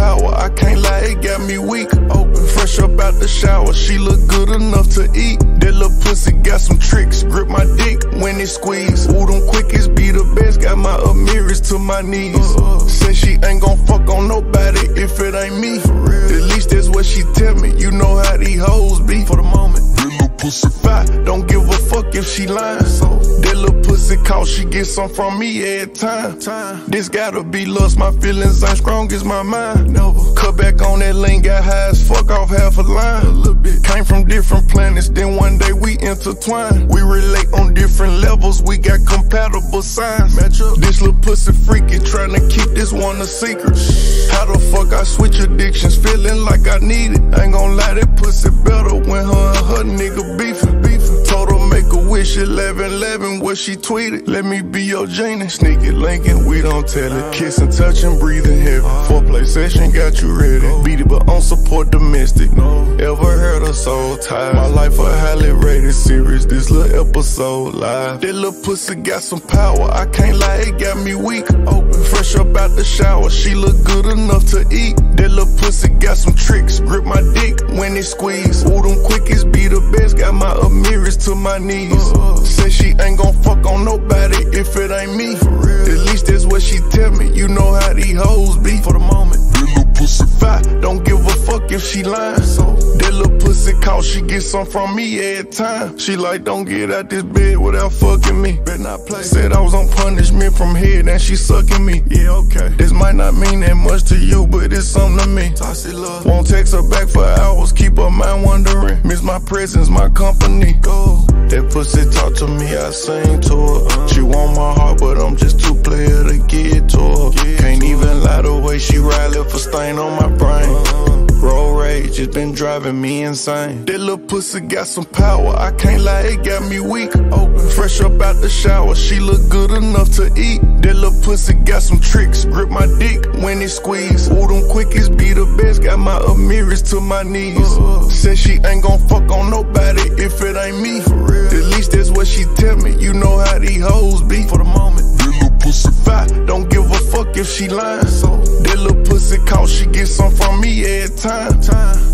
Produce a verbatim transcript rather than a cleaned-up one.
power, I can't lie, it got me weak. Open, fresh up out the shower, she look good enough to eat. That little pussy got some tricks, grip my dick when it squeeze. Ooh, them quickies be the best, got my Amiris to my knees. Uh, Said she ain't gon' fuck on nobody if it ain't me. At least that's what she tell me, you know how these hoes be. For the moment, that little pussy fat, don't give a fuck if she lying. So that little pussy call, she get some from me every time. time. This gotta be lust, my feelings ain't strong as my mind. Never cut back on that lane, got high as fuck off half a line. A little bit. Came from different planets, then one day we intertwined. We relate on different levels, we got compatible signs. Match up. This little pussy freaky, tryna keep this one a secret. How the fuck I switch addictions, feeling like I need it. Ain't gon' lie, that pussy better when her and her nigga beefing. beefing. Told her make a wish, eleven eleven, what she tweeted. Let me be your genie. Sneak it, linking, we don't tell it. Kissing, touching, breathing heavy. Foreplay session got you ready. Beat it, but on support domestic. Ever heard of soul ties? My life a highly rated series. This little episode live. That little pussy got some power, I can't lie, it got me weak. Open, fresh up out the shower, she look good enough to eat. That little pussy got some tricks, grip my dick when it squeeze. Ooh, them quickies be the best, got my Amiris to my knees. Uh, Say she ain't gon' fuck on nobody if it ain't me. At least that's what she tell me, you know how these hoes be. For the moment, that little pussy fat, don't give a fuck if she lying. So that little pussy call, she get some from me every time. She like, don't get out this bed without fucking me. Better not play. Said I was on punishment from head and she sucking me. Yeah, okay. This might not mean that much to you, but it's something to me. Love. Won't text her back for hours, keep her mind wondering. Miss my presence, my company. Go. That pussy talk to me, I sing to her. Uh, she want my heart, but I'm just too player to get to her. Get Can't to even her. lie, the way she ride left a stain on my brain. Uh, Road rage, it's been driving me insane. That little pussy got some power, I can't lie, it got me weak. Open, fresh up out the shower, she look good enough to eat. That little pussy got some tricks, grip my dick when it squeeze. Ooh, them quickies be the best, got my Amiris to my knees. Uh, Said she ain't gon' fuck on nobody if it ain't me. At least that's what she tell me, you know how these hoes be. For the moment, that little pussy fat, don't give a fuck if she lying. So that little pussy call, she get some from me every time. time.